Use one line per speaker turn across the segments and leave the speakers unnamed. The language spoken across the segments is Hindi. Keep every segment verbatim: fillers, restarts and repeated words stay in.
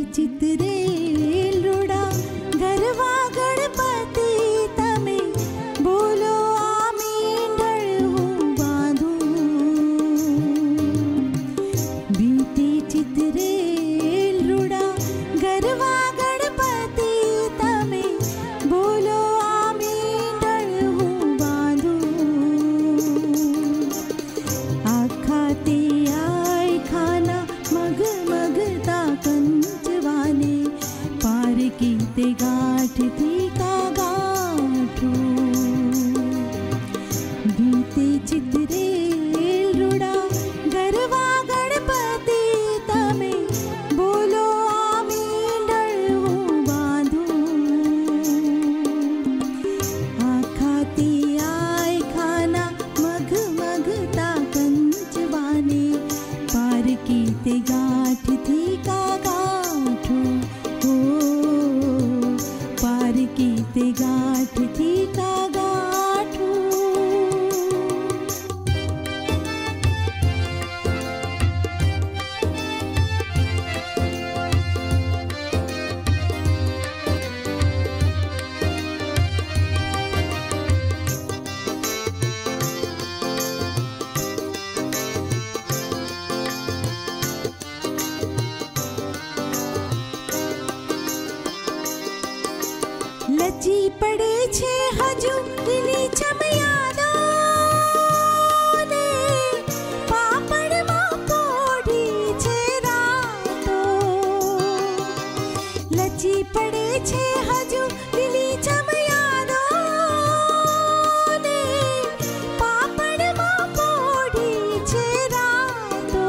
चितरेल रुडा गरवा गणपति तमे बोलो आमीन ढळहूं बांधूं बीते चितरेल रुडा गरवा गणपति तमे बोलो आमीन ढळहूं बांधूं आखा ते आय खाना मग मगता कंचवाने पार की ते गाठ थी का गाठो बीते चितरेल रुडा गरवा गणपति तमे बोलो आमीन ढळहूं बांधूं आखा ते आय खाना मग मगता कंचवाने पार की ते गाठ थी का गाठो हो पार की ते गाठ थी का गाठो लची पड़े छे हजू इनी चमयादो ने पापड़ मां पोढ़ी छे रातो लची पड़े छे हजू इनी चमयादो ने पापड़ मां पोढ़ी छे रातो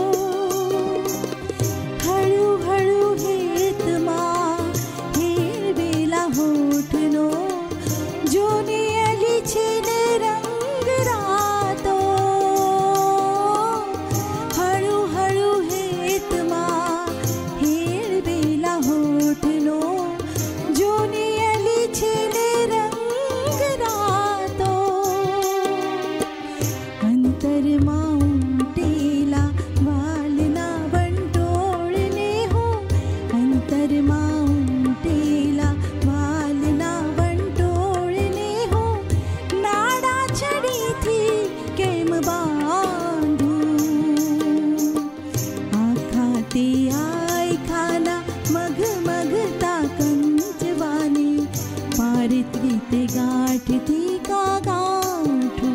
हळू हळू हेत मां हेर बेला होठनो जोने अली छे ने रंग रातो हळू हळू हेत मां हेर बेला होठनो जोने अली छे ने रंग रातो अंतर मां उमटेला वालना वंटोळने हो अंतर मां उमटेला वालना वंटोळने हो नाड़ा छड़ी थी केम बांधूं आखा ते आय खाना मग मगता कंचवाने पार थी ते गाठ थी का गाठो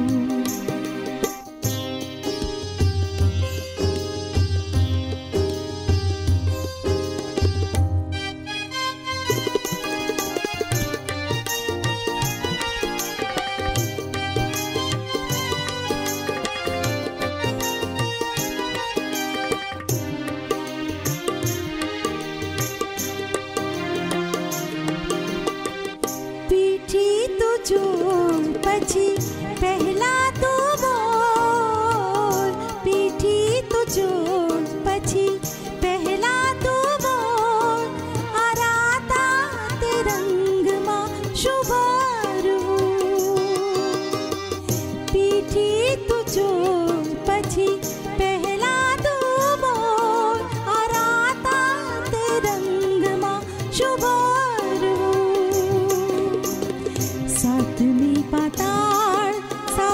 पीठी तो जोड़ पछी पहला तो बोल पीठी तो जोड़ पछी पहला तो बोल आराता ते रंग मां शुभारू पीठी तो जोड़ पछी पहला तो बोल आराता ते रंग मां शुभारू सातमी पाताळ सा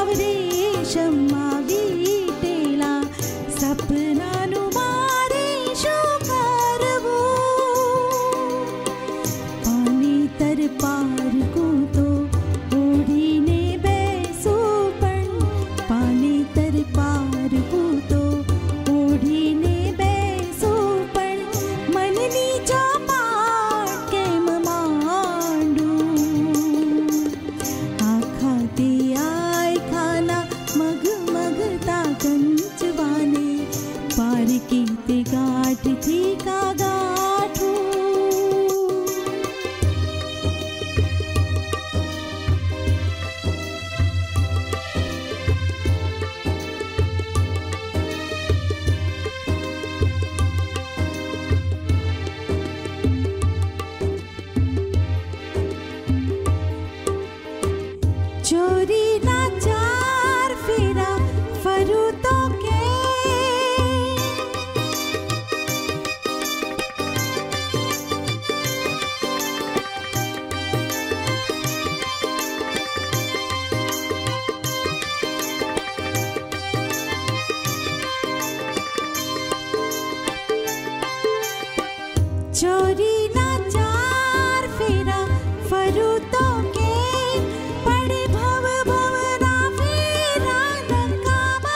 चोरी ना चार फेरा फरूतो के पड़े भव भव ना फेरा नकामा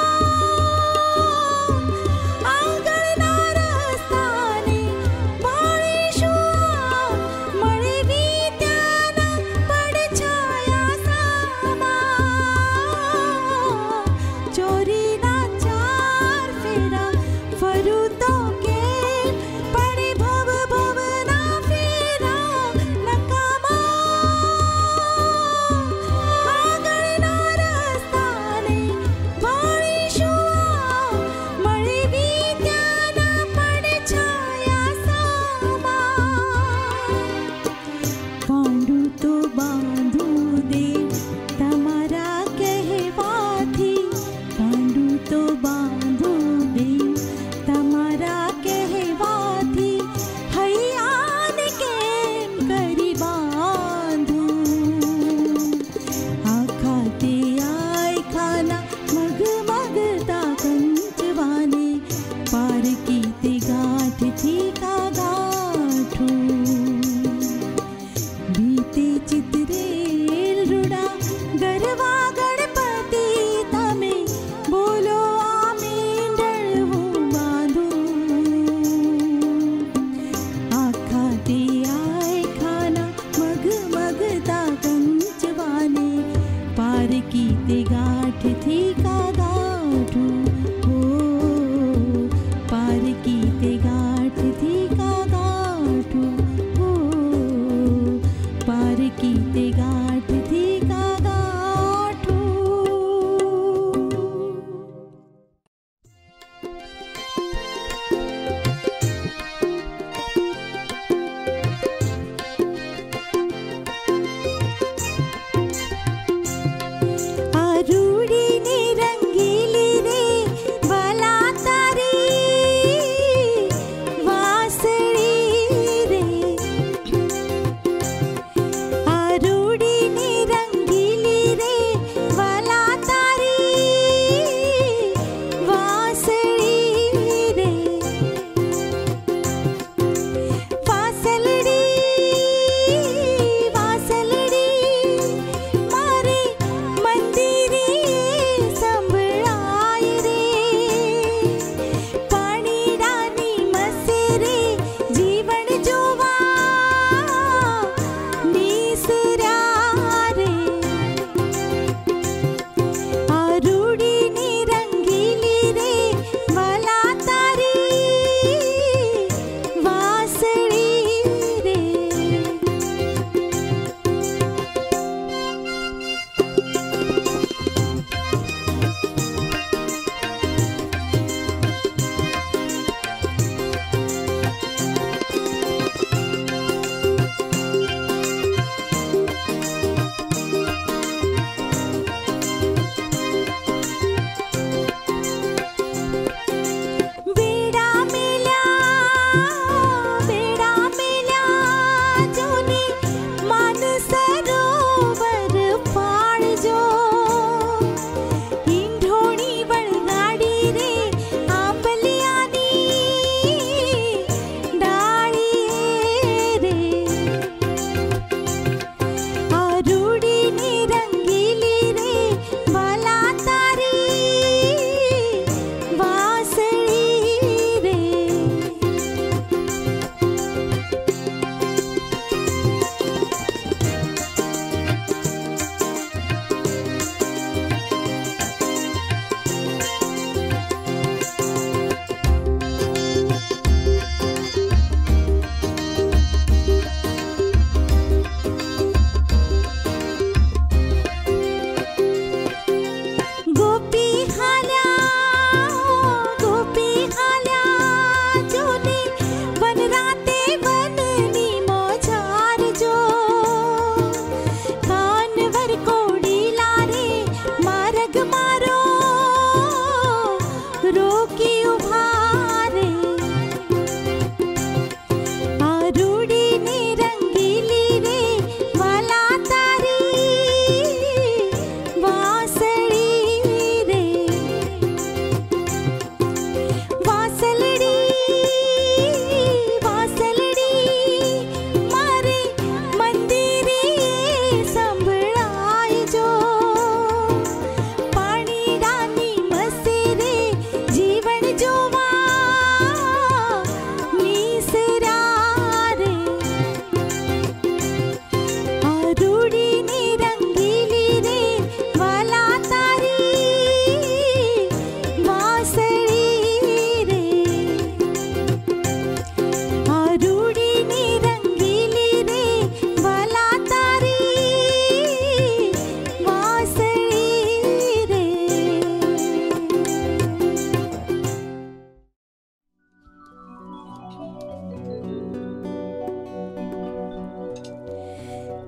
आंगण ना रस्ताने बाळी शुआ मळे विद्याना पड़ छाया सामा चोरी ना चार फेरा फरूतो के पड़े भव भव ना फेरा नकामा आंगण ना रस्ताने बाळी शुआ मळे विद्याना पड़ छाया सामा कांडू तो बांधू दे तमारा कहवाथी कांडू तो बांधू दे तमारा कहवाथी हयान केम करी बांधू आखा ते आय खाना मग मगता कंचवाने पार की ते गाठ थी का गाठू बीते चित्रेल रुड़ा गरवा गणपति तमे बोलो आमीन डळहूं बांधू आखा ते आय खाना मग मगता कंचवाने पार की ते गाठ थी का गाठू हो पार की ते गाठ थी का गाठू हो पार की ते गाठ थी का गाठू आरू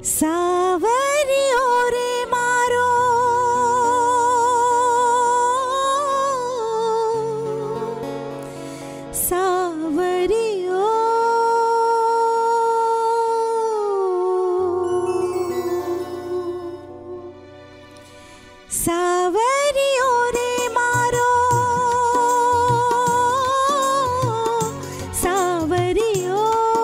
सावरियो रे मारो सावरियो सावरियो रे मारो सावरियो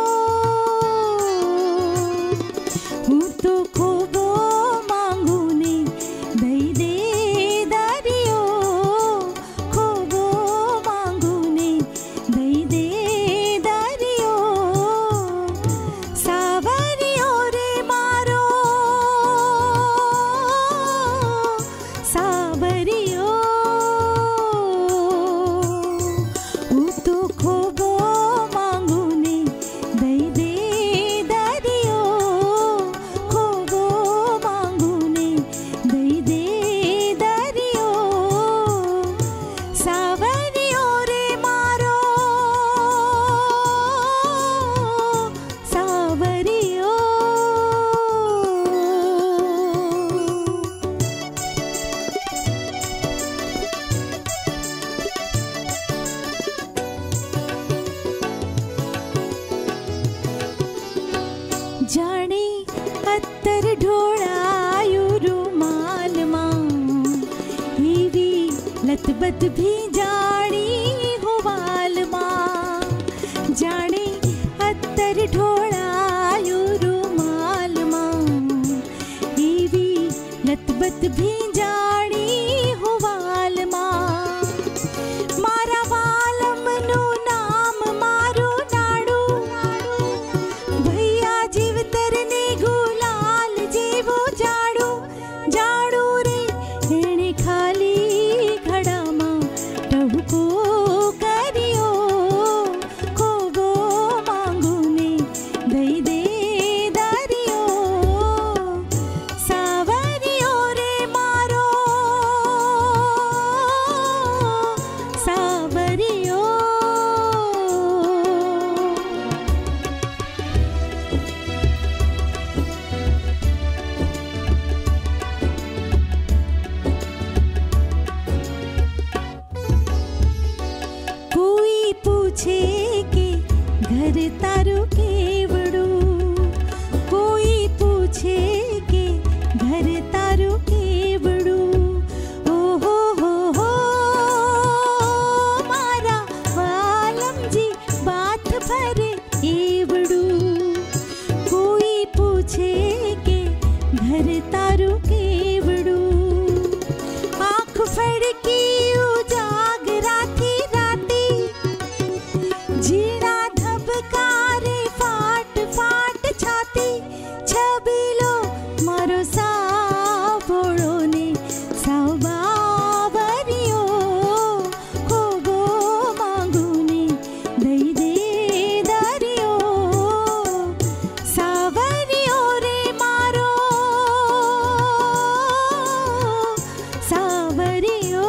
हूँ तो खूबो मांगू ने दई दे दरियो खूबो मांगू ने दई दे दरियो सावरियो रे मारो सावरियो हूँ तो खूबो मांगू ने दई दे दरियो खूबो मांगू ने दई दे दरियो सावरियो रे मारो सावरियो जाने अत्तर ढोळायु रुमाल मां एवी लतबत भी जाणी हुवाल मां जाने अत्तर ढोळायु रुमाल मां एवी लतबत भी जाणी हुवाल मां मारा वालमनु नाम मारू नाडू भैया जीवतर ने गुलाल जेवो जाडू जाडू रे एणे खाली घड़ा मां टहुको करियो खूबो मांगू ने दई दे दरियो सावरियो रे मारो सावरियो कोई पूछे के घर तारू केवड़ू कोई पूछे के घर तारू केवड़ू ओ हो हो हो मारा वालम जी बात भरे एवड़ू कोई पूछे के घर तारू केवड़ू आँख फड़की उजाग राती राती जीना धबकारे फाट फाट छाती छबीलो मारो सावोळो ने साव बावरियो खूबो मांगू ने दई दे दरियो सावरियो रे मारो सावरियो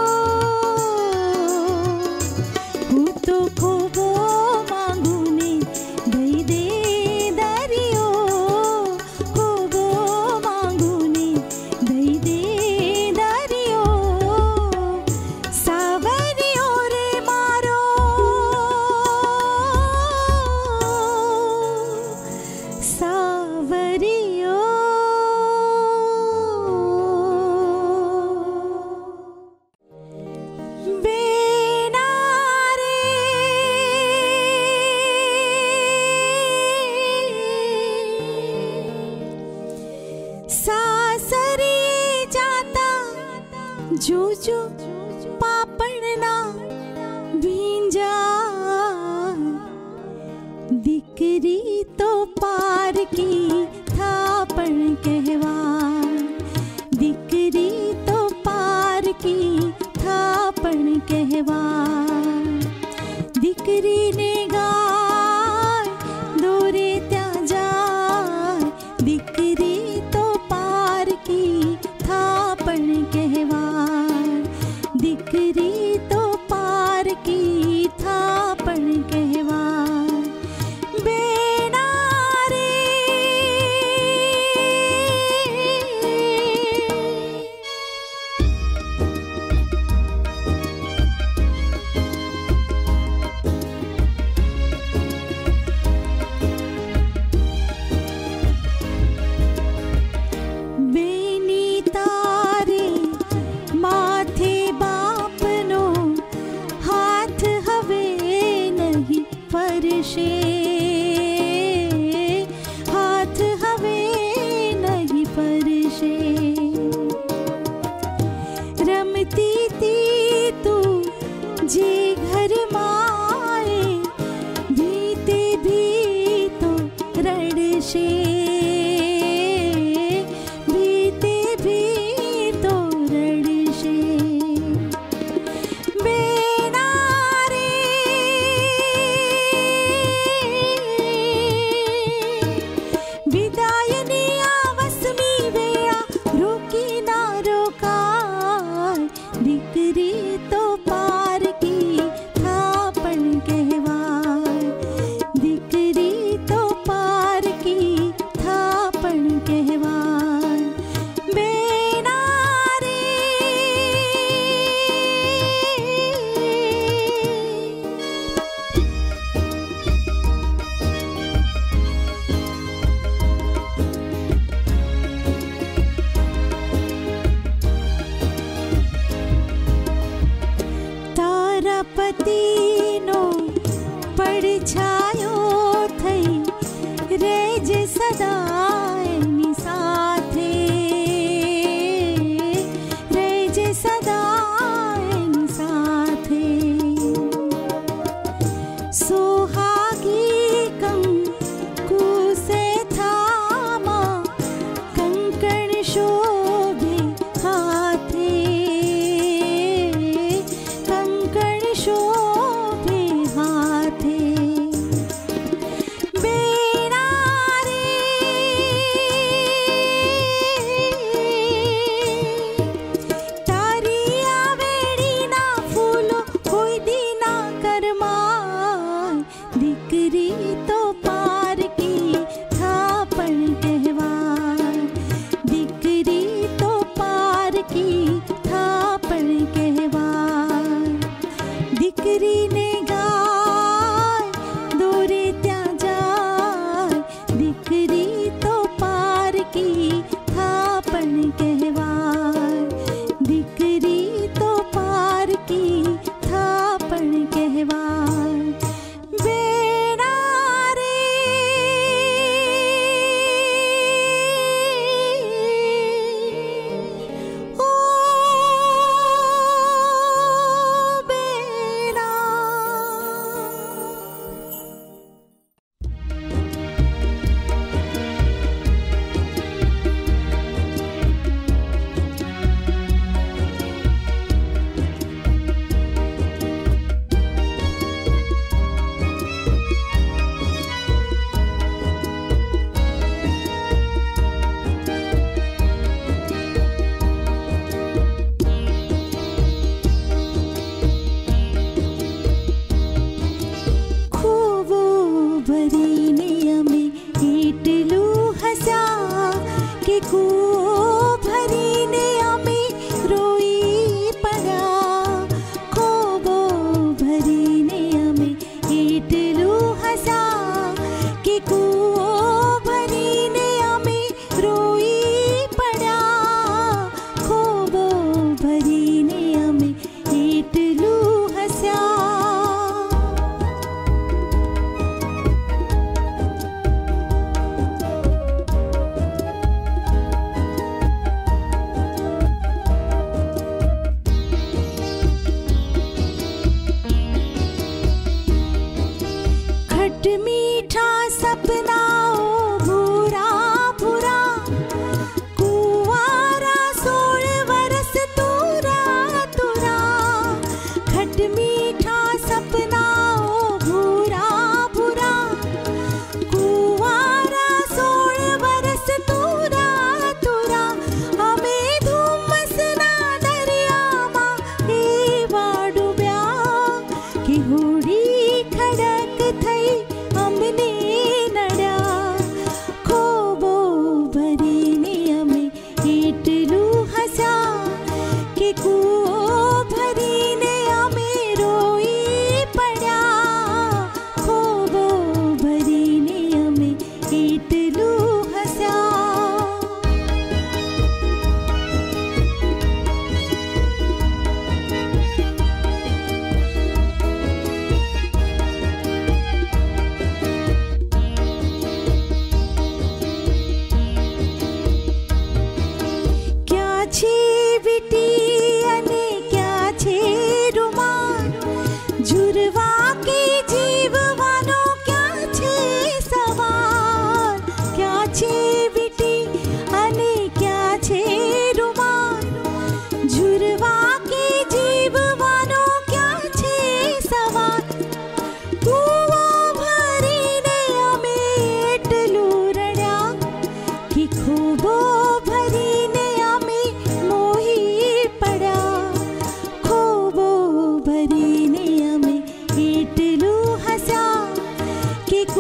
हूँ तो खूबो मांगू ने दई दे दरियो खूबो मांगू ने दई दे दरियो सावरियो रे मारो सावरियो बेना रे सासरे जाता जो जो पापड़ना भींजा दिकरी तो पार की थापण कहवा दिकरी तो पार की थापण कहवा दिकरी ने गाय दोरे त्या जाय दिकरी तो पार की थापण कहवा दिकरी तो पार की थापण कहवा बेना रे शे भीते भी तोरण शे बेनारे विदायनी आवसमी वेळा रोकी ना रोकाय दीकरी तो पार की थापण कहवाय दीकरी तो पार की थापण कहवाय बेनारे તારાપતિનો પડછાયો થઈ રેજે સદા એની સાથે રેજે સદા એની સાથે સોહાગી કંકુ સે થામા કંકણ શોભે હાથે कंकण शोभे हाथे बेनारे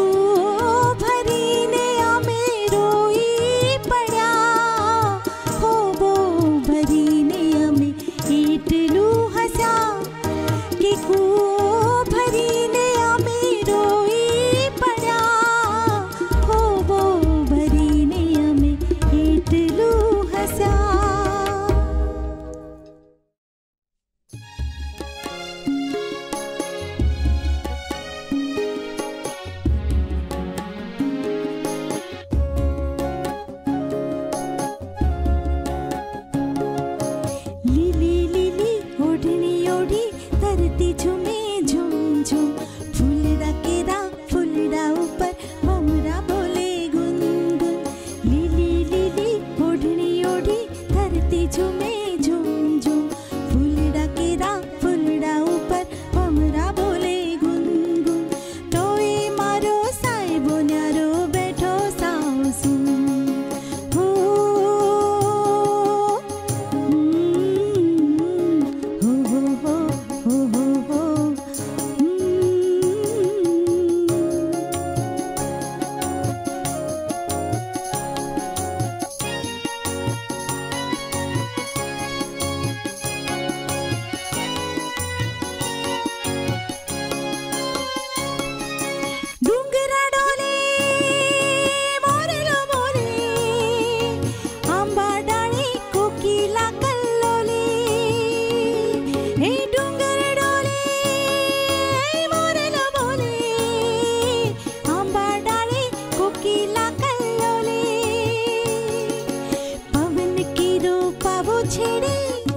को भरीने आमे रोई पड़ा हो वो भरीने आमे इटलू हसा के को भरीने आमे रोई पड़ा हो वो भरीने आमे इटलू हसा। लिली लिली ओढ़नी ओढ़ी धरती झूमे झूम झूम फूलड़ा केरा फूलड़ा ऊपर भंवरा बोले गुनगुन। लिली लिली ओढ़नी ओढ़ी धरती झूमे झूम झूम फूलड़ा केरा फूलड़ा ऊपर भंवरा बोले गुनगुन। तोई मारो साइबो न्यारो बैठो सासू हो हो हो हो हो हो हो डुंगरा डोले मोरेलो मोरे आंबा डाळी कोकिला कल्लोले हे डुंगर डोले मोरेलो मोरे आंबा डाळी कोकिला कल्लोले। पवन की रो पावो छेड़े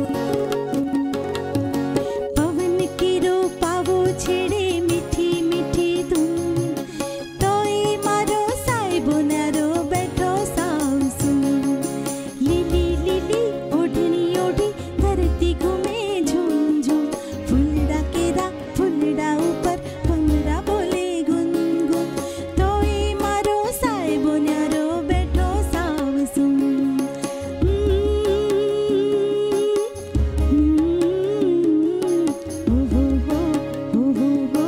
पवन की रो पावो छेड़े मीठी मीठी तुम तोई मारो साइबो न्यारो बैठो सासू। लिली लिली ओढ़नी ओढ़ी धरती घूमे झूम झूम फूलड़ा केरा फूलड़ा ऊपर भंवरा बोले गुनगुन। तोई मारो साइबो न्यारो बैठो सासू। हो हो हो हो हो हो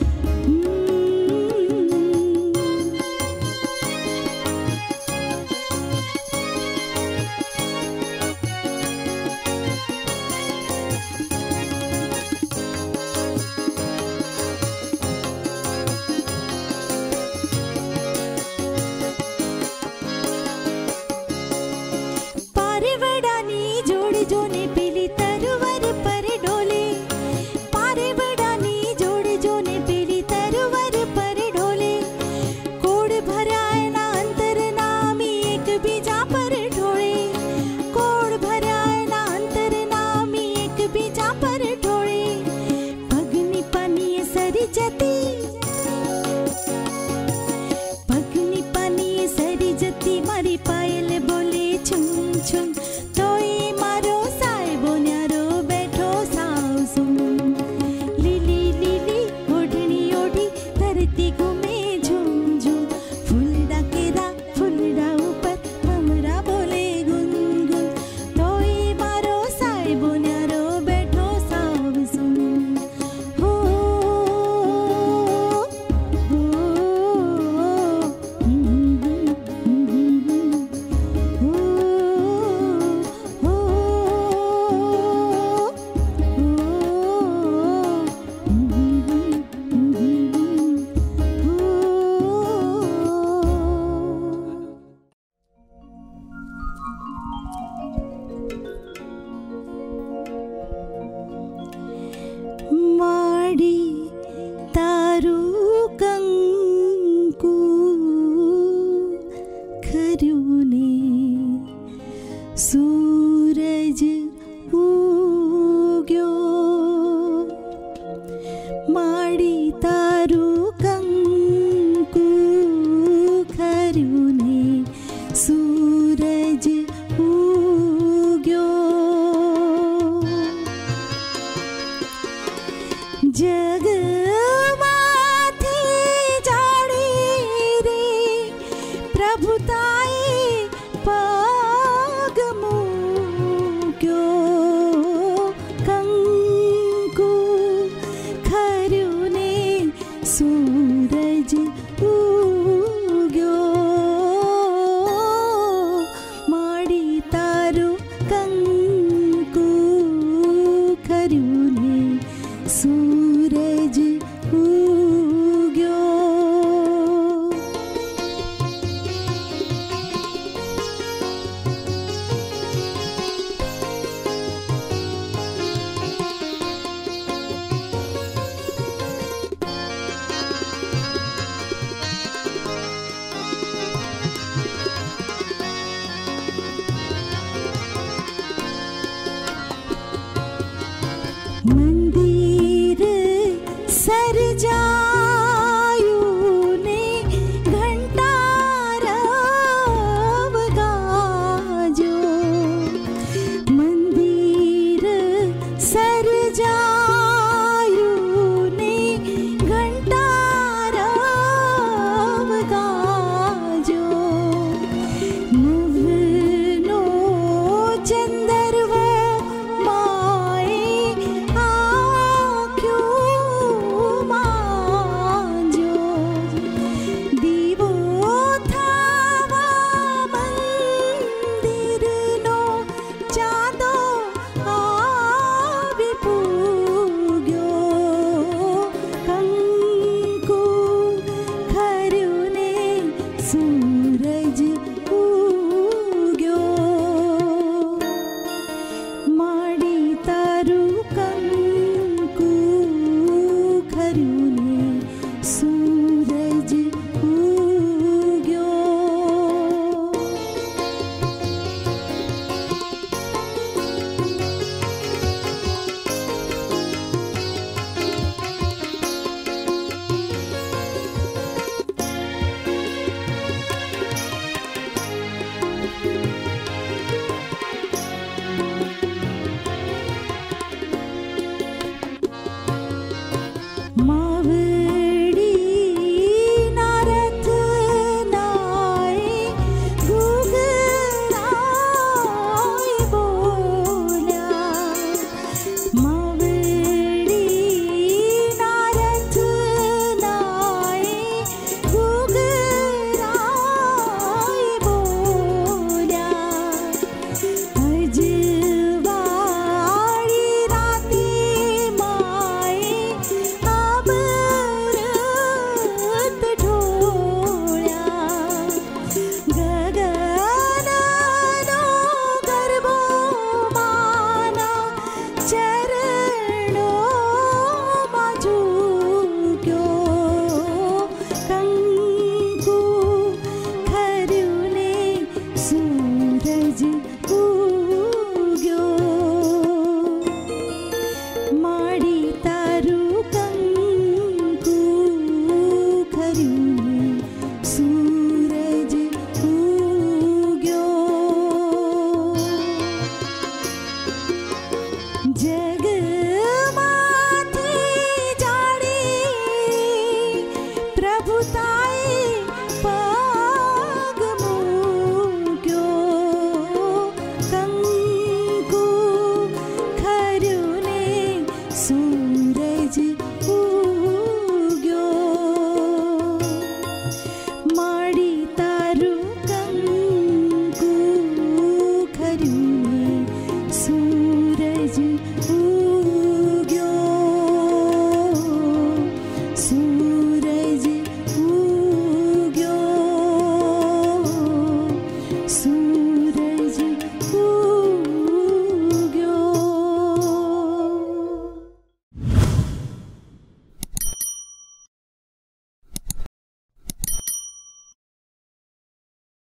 पारेवडानी जोड़ी जोने पीली तरुवर पर डोले पारेवडानी जोड़ी जोने पीली तरुवर पर डोले। कोड भराय ना अंतर नामी एक बीजा पर ढोळे कोड भराय ना अंतर नामी एक बीजा पर ढोळे। भगनी पानी सरी जती भगनी पानी सरी जती मारी पायल बोले छुम छुम तोई मारो साइबो न्यारो बैठो सासू। लिली लिली ओढ़नी ओढ़ी धरती घूमे झूम झूम फूलड़ा केरा फूलड़ा ऊपर भंवरा बोले गुनगुन। तोई मारो साइबो न्यारो बैठो सासू। हो हो हो हो माड़ी तारू कंकु खरुने सूरज उग्यो माड़ी तारू कंकु खरुने सूरज उग्यो। जग माथे जाड़े रे प्रभुता